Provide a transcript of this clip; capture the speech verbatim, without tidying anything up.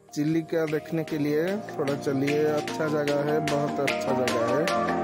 चिलिका देखने के लिए थोड़ा चलिए। अच्छा जगह है, बहुत अच्छा जगह है।